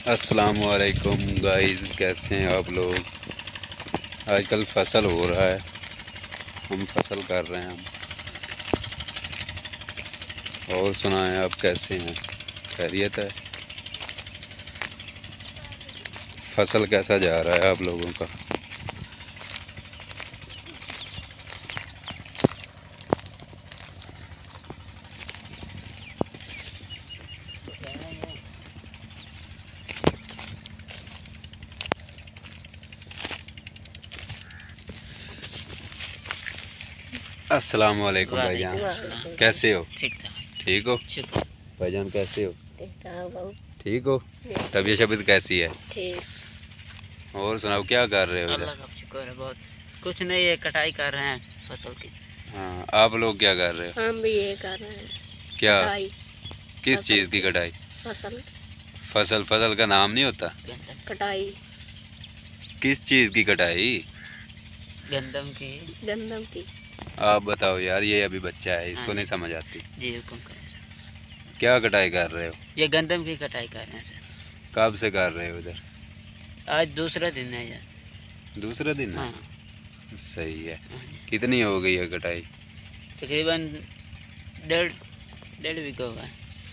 अस्सलाम वालेकुम गाइस, कैसे हैं आप लोग। आजकल फसल हो रहा है, हम फसल कर रहे हैं और सुनाएं आप कैसे हैं, खैरियत है। फसल कैसा जा रहा है आप लोगों का। अस्सलाम वालेकुम भाईजान, कैसे हो। ठीक हो भाईजान, कैसे हो। ठीक हो। तबीयत शबीयत कैसी है। ठीक। और सुनाओ, क्या कर रहे हो। अल्लाह का शुक्र है बहुत। कुछ नहीं, ये कटाई कर रहे हैं फसल की। हाँ, आप लोग क्या कर रहे हो। हम भी ये कर रहे हैं। क्या कटाई। किस चीज़ की कटाई। फसल का नाम नहीं होता। कटाई किस चीज़ की कटाई। गंदम की। आप बताओ यार, ये अभी बच्चा है, इसको नहीं समझ आती। जी हुक्म करें सर। क्या कटाई कर रहे हो। ये गंदम की कटाई कर रहे हैं सर। कब से कर रहे हो इधर। आज दूसरा दिन है यार। दूसरा दिन है। हाँ। सही है। कितनी हो गई है कटाई। तकरीबन डेढ़ बीघा हुआ है।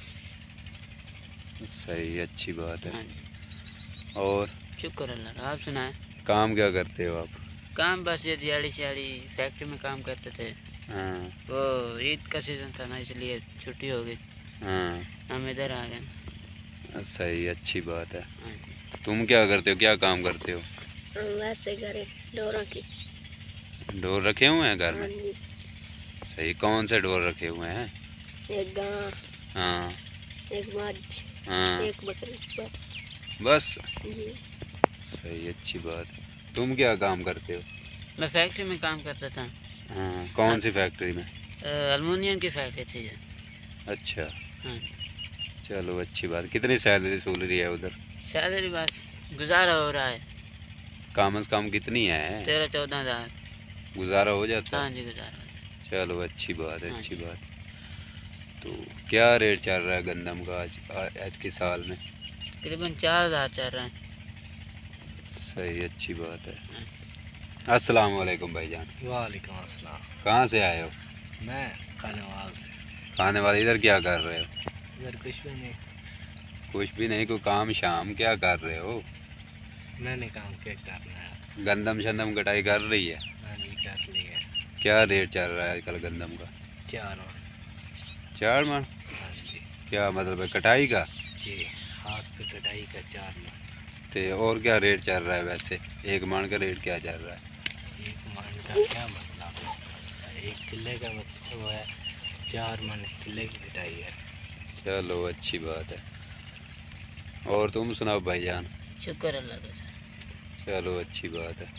सही, अच्छी बात है। हाँ। और शुक्र अल्लाह का। आप सुनाएं। काम क्या करते हो आप। काम बस ये दिहाड़ी शिहाड़ी फैक्ट्री में काम करते थे। हाँ। वो ईद का सीज़न था ना, इसलिए छुट्टी हो गई। हाँ, हम इधर आ गए। सही, अच्छी बात है। हाँ। तुम क्या करते हो, क्या काम करते हो। वैसे घरे डोरा की। ढोर रखे हुए हैं घर में। सही, कौन से ढोर रखे हुए हैं। एक गाय। हाँ। एक मझ। हाँ। एक बकरी, बस। जी। सही, अच्छी बात है। तुम क्या काम करते हो। मैं फैक्ट्री में काम करता था। हाँ, कौन सी फैक्ट्री में। एल्युमिनियम की फैक्ट्री थी ये। अच्छा। हाँ। चलो, अच्छी बात। कितनी सैलरी है उधर। सैलरी बस गुजारा हो रहा है। कम से कम कितनी है। 13-14 हज़ार। गुजारा हो जाता है। हाँ जी, गुजारा हो जाता चलो, अच्छी बात है, हाँ अच्छी बात। तो क्या रेट चल रहा है गंदम का आज के साल में। तकरीबन 4,000 चल रहा है। सही, अच्छी बात है। अस्सलाम वालेकुम भाईजान। वालेकुम अस्सलाम। कहाँ से आए हो। मैं खानेवाल से। खाने वाले, इधर क्या कर रहे हो। इधर कुछ भी नहीं। कुछ भी नहीं, कोई काम शाम क्या कर रहे हो। मैंने काम क्या करना है। गंदम शंदम कटाई कर रही है। मैंने कर लिया। क्या रेट चल रहा है आजकल गंदम का। 4 मन। 4 मन। हाँ जी। क्या मतलब है कटाई का। जी, हाथ पे कटाई का 4 मन। तो और क्या रेट चल रहा है वैसे, एक मन का रेट क्या चल रहा है। एक मन का क्या मतलब है, 1 किले का मतलब है 4 मन किले की कटाई है। चलो, अच्छी बात है। और तुम सुनाओ भाईजान। शुक्र अल्लाह का सर। चलो, अच्छी बात है।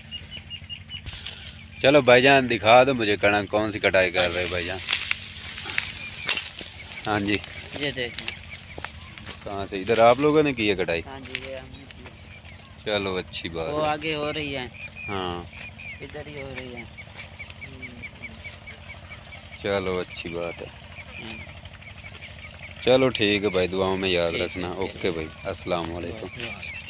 चलो भाईजान, दिखा दो मुझे कणक कौन सी कटाई कर रहे हो भाईजान। हाँ जी। ये देखें। कहाँ से, इधर आप लोगों ने की है कटाई। हाँ जी, ये हमने की। चलो, अच्छी बात वो है। आगे हो रही है। हाँ, इधर ही हो रही है। चलो, अच्छी बात है। चलो ठीक है भाई, दुआओं में याद ठीक है, रखना। ठीक है। ओके भाई, अस्सलाम वालेकुम। वाह।